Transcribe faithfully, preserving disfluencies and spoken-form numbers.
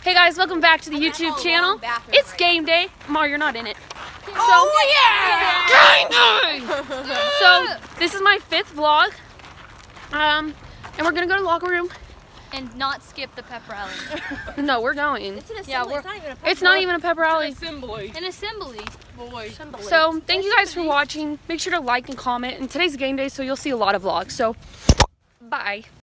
Hey guys, welcome back to the YouTube channel. It's game day. Mar, you're not in it. So, oh yeah! Game day! So this is my fifth vlog. Um, and we're gonna go to the locker room. And not skip the pep rally. No, we're going. It's an assembly. Yeah, we're, it's not even a pep It's not even a pep rally. It's an assembly. An assembly. Boy. So thank you guys for watching. Make sure to like and comment. And today's game day, so you'll see a lot of vlogs. So bye.